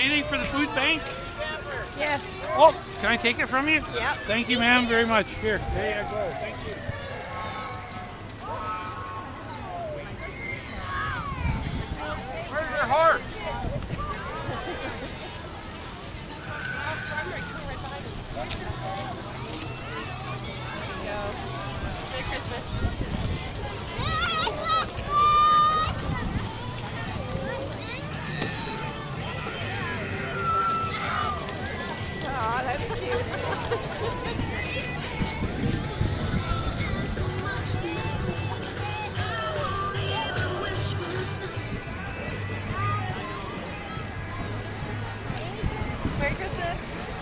anything for the food bank? Yes. Oh, can I take it from you? Yep. Thank you, ma'am, very much. Here, there you go. Thank you. Where's your horse? Merry Christmas. Aw, that's cute. Merry Christmas.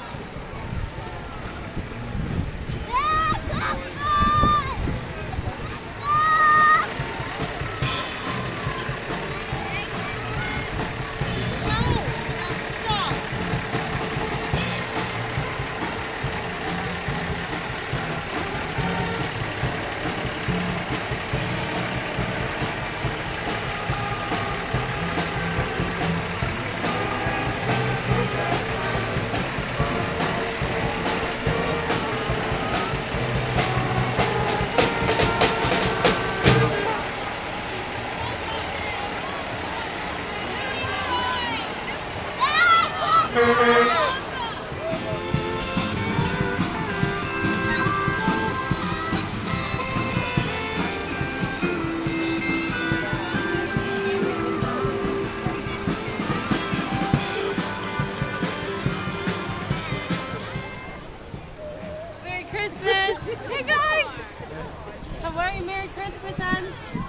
Merry Christmas! Hey guys! How are you? Merry Christmas, hon!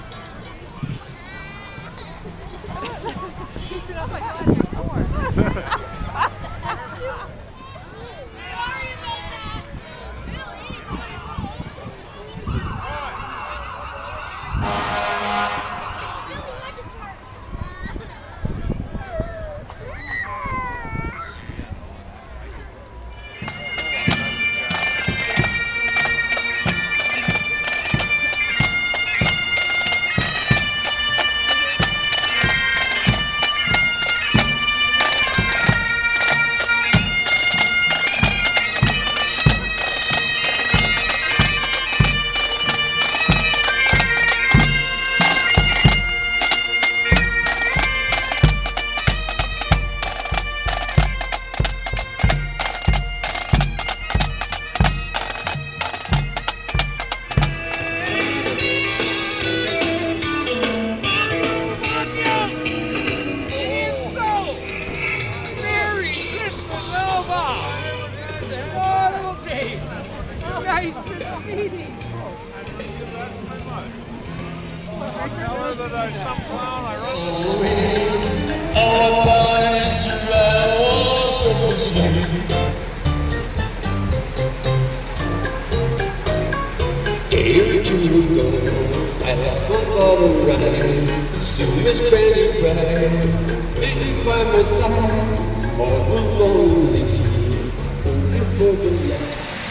Oh my gosh, you're poor. That's cute. Nice to meet you. Tell her that I'm some clown I wrote. Our plan is to ride a horse open sleigh. Here to go, I have a bottle ride. Soon as ready, bright, waiting by my side. All we're lonely, only for the light.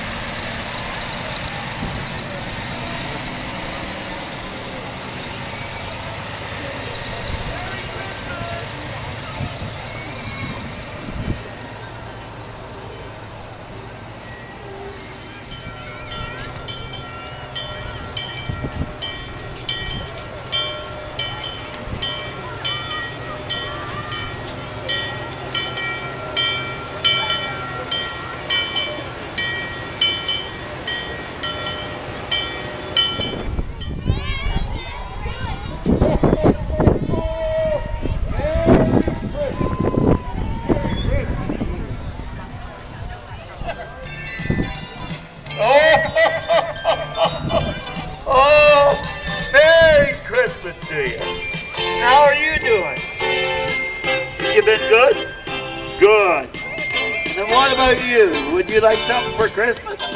Oh, Merry Christmas to you. How are you doing? You been good? Good. And what about you? Would you like something for Christmas?